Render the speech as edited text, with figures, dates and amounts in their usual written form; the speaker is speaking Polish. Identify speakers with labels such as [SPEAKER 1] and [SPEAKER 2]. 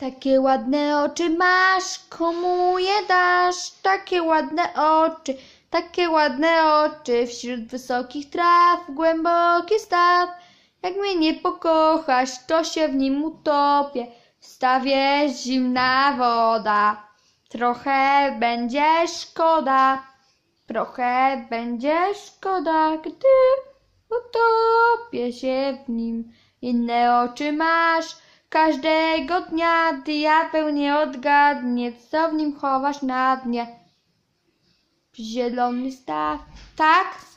[SPEAKER 1] Takie ładne oczy masz, komu je dasz? Takie ładne oczy, wśród wysokich traw, głęboki staw. Jak mnie nie pokochasz, to się w nim utopię, w stawie zimna woda. Trochę będzie szkoda, gdy utopię się w nim. Inne oczy masz, każdego dnia diabeł nie odgadnie, co w nim chowasz na dnie. Zielony staw, tak?